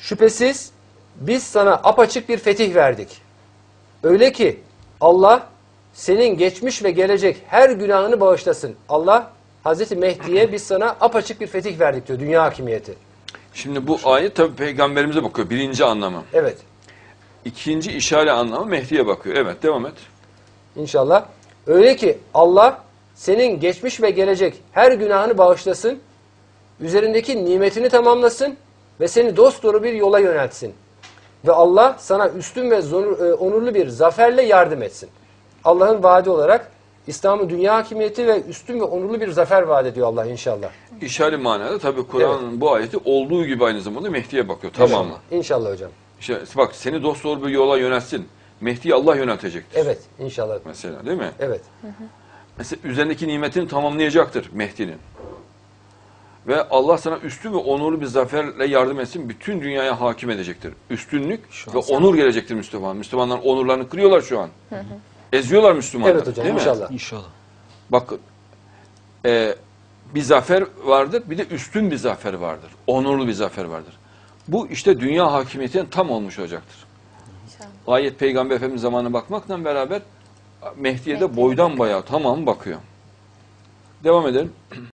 Şüphesiz biz sana apaçık bir fetih verdik. Öyle ki Allah senin geçmiş ve gelecek her günahını bağışlasın. Allah Hazreti Mehdi'ye biz sana apaçık bir fetih verdik diyor. Dünya hakimiyeti. Şimdi bu ayet tabi peygamberimize bakıyor. Birinci anlamı. Evet. İkinci işare anlamı Mehdi'ye bakıyor. Evet, devam et. İnşallah. Öyle ki Allah senin geçmiş ve gelecek her günahını bağışlasın. Üzerindeki nimetini tamamlasın ve seni dosdoğru bir yola yöneltsin. Ve Allah sana üstün ve onurlu bir zaferle yardım etsin. Allah'ın vaadi olarak İslam'ın dünya hakimiyeti ve üstün ve onurlu bir zafer vaat ediyor Allah inşallah. İşare manada tabi Kur'an'ın bu ayeti olduğu gibi aynı zamanda Mehdi'ye bakıyor. Tamamı. İnşallah hocam. İşte bak, seni dosdoğru bir yola yöneltsin. Mehdi'yi Allah yöneltecektir. Evet, inşallah. Mesela, değil mi? Evet. Mesela üzerindeki nimetini tamamlayacaktır Mehdi'nin. Ve Allah sana üstün ve onurlu bir zaferle yardım etsin. Bütün dünyaya hakim edecektir. Üstünlük ve onur gelecektir Müslüman. Müslümanlar onurlarını kırıyorlar şu an. Eziyorlar Müslümanlar. Evet hocam, değil inşallah. mi? İnşallah. Bakın, bir zafer vardır, bir de üstün bir zafer vardır. Onurlu bir zafer vardır. Bu işte dünya hakimiyetinin tam olmuş olacaktır. İnşallah. Ayet Peygamber Efendimiz zamanına bakmakla beraber Mehdi'ye de boydan bayağı tamam bakıyor. Devam edelim.